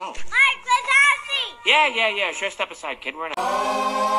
Oh. Mike, let's have Yeah. Sure, step aside, kid. We're in a...